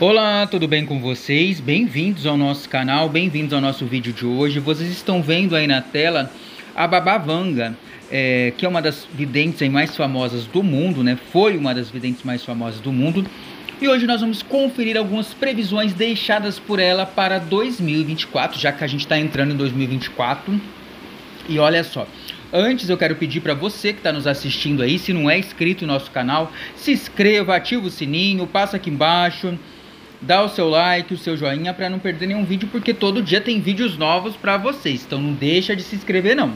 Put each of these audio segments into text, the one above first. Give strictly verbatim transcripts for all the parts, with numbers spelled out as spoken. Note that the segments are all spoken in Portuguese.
Olá, tudo bem com vocês? Bem-vindos ao nosso canal, bem-vindos ao nosso vídeo de hoje. Vocês estão vendo aí na tela a Baba Vanga, é, que é uma das videntes aí mais famosas do mundo, né? Foi uma das videntes mais famosas do mundo. E hoje nós vamos conferir algumas previsões deixadas por ela para dois mil e vinte e quatro, já que a gente está entrando em dois mil e vinte e quatro. E olha só, antes eu quero pedir para você que está nos assistindo aí, se não é inscrito no nosso canal, se inscreva, ativa o sininho, passa aqui embaixo, dá o seu like, o seu joinha para não perder nenhum vídeo, porque todo dia tem vídeos novos para vocês, então não deixa de se inscrever não.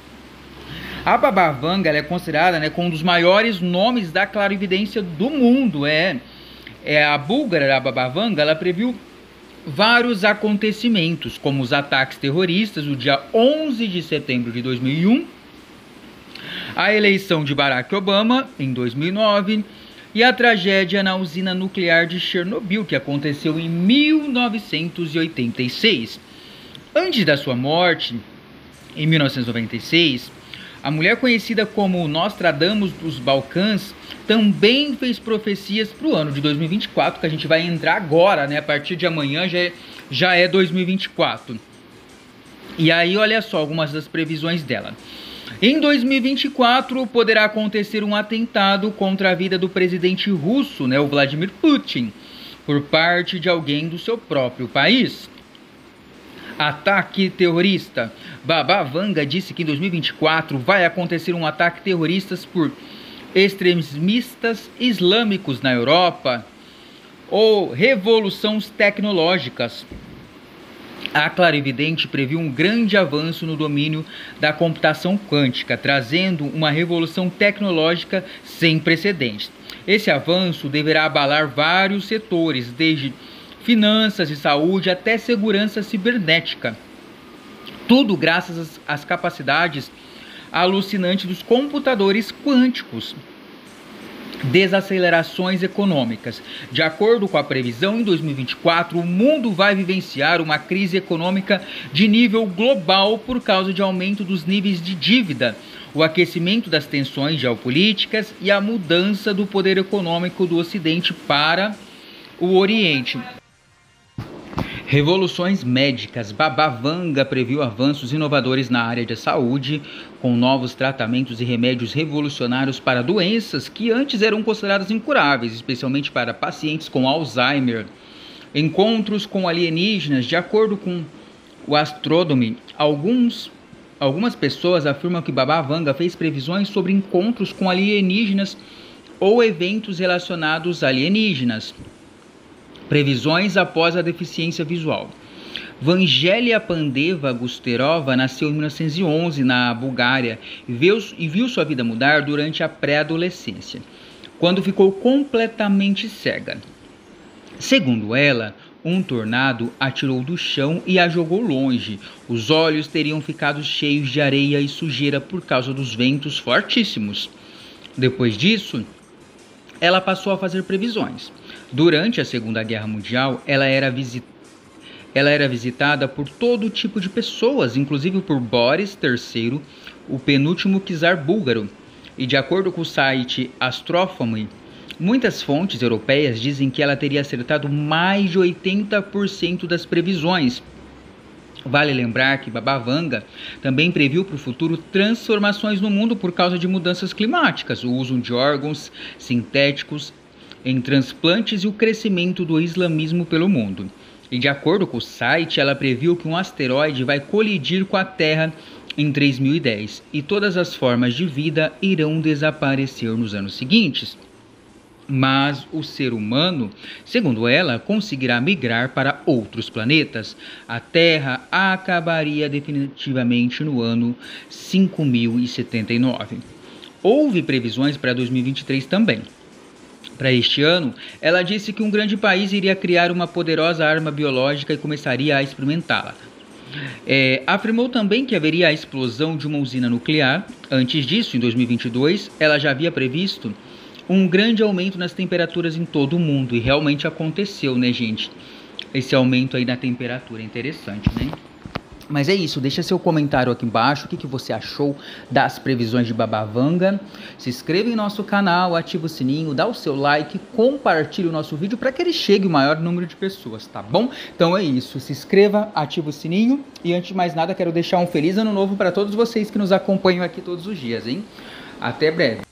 A Baba Vanga, ela é considerada, né, como um dos maiores nomes da clarividência do mundo. É, é a búlgara, a Baba Vanga, ela previu vários acontecimentos, como os ataques terroristas no dia onze de setembro de dois mil e um, a eleição de Barack Obama em dois mil e nove e a tragédia na usina nuclear de Chernobyl, que aconteceu em mil novecentos e oitenta e seis. Antes da sua morte, em mil novecentos e noventa e seis, a mulher conhecida como Nostradamus dos Balcãs também fez profecias para o ano de dois mil e vinte e quatro, que a gente vai entrar agora, né? A partir de amanhã já é, já é dois mil e vinte e quatro. E aí, olha só algumas das previsões dela. Em dois mil e vinte e quatro, poderá acontecer um atentado contra a vida do presidente russo, né, o Vladimir Putin, por parte de alguém do seu próprio país. Ataque terrorista. Baba Vanga disse que em dois mil e vinte e quatro vai acontecer um ataque terrorista por extremistas islâmicos na Europa ou revoluções tecnológicas. A clarividente previu um grande avanço no domínio da computação quântica, trazendo uma revolução tecnológica sem precedentes. Esse avanço deverá abalar vários setores, desde finanças e saúde até segurança cibernética. Tudo graças às, às capacidades alucinantes dos computadores quânticos. Desacelerações econômicas. De acordo com a previsão, em dois mil e vinte e quatro, o mundo vai vivenciar uma crise econômica de nível global por causa de aumento dos níveis de dívida, o aquecimento das tensões geopolíticas e a mudança do poder econômico do Ocidente para o Oriente. Revoluções médicas. Baba Vanga previu avanços inovadores na área de saúde, com novos tratamentos e remédios revolucionários para doenças que antes eram consideradas incuráveis, especialmente para pacientes com Alzheimer. Encontros com alienígenas. De acordo com o Astronomy, alguns, algumas pessoas afirmam que Baba Vanga fez previsões sobre encontros com alienígenas ou eventos relacionados a alienígenas. Previsões após a deficiência visual. Vangelia Pandeva Gusterova nasceu em mil novecentos e onze na Bulgária e viu, e viu sua vida mudar durante a pré-adolescência, quando ficou completamente cega. Segundo ela, um tornado atirou do chão e a jogou longe. Os olhos teriam ficado cheios de areia e sujeira por causa dos ventos fortíssimos. Depois disso, ela passou a fazer previsões. Durante a Segunda Guerra Mundial, ela era, visit... ela era visitada por todo tipo de pessoas, inclusive por Boris terceiro, o penúltimo czar búlgaro. E de acordo com o site Astronomy, muitas fontes europeias dizem que ela teria acertado mais de oitenta por cento das previsões. Vale lembrar que Baba Vanga também previu para o futuro transformações no mundo por causa de mudanças climáticas, o uso de órgãos sintéticos em transplantes e o crescimento do islamismo pelo mundo. E de acordo com o site, ela previu que um asteroide vai colidir com a Terra em três mil e dez e todas as formas de vida irão desaparecer nos anos seguintes. Mas o ser humano, segundo ela, conseguirá migrar para outros planetas. A Terra acabaria definitivamente no ano cinco mil e setenta e nove. Houve previsões para dois mil e vinte e três também. Para este ano, ela disse que um grande país iria criar uma poderosa arma biológica e começaria a experimentá-la. É, afirmou também que haveria a explosão de uma usina nuclear. Antes disso, em dois mil e vinte e dois, ela já havia previsto um grande aumento nas temperaturas em todo o mundo. E realmente aconteceu, né, gente? Esse aumento aí na temperatura é interessante, né? Mas é isso, deixa seu comentário aqui embaixo, o que, que você achou das previsões de Baba Vanga. Se inscreva em nosso canal, ativa o sininho, dá o seu like, compartilhe o nosso vídeo para que ele chegue ao maior número de pessoas, tá bom? Então é isso, se inscreva, ativa o sininho e antes de mais nada quero deixar um feliz ano novo para todos vocês que nos acompanham aqui todos os dias, hein? Até breve!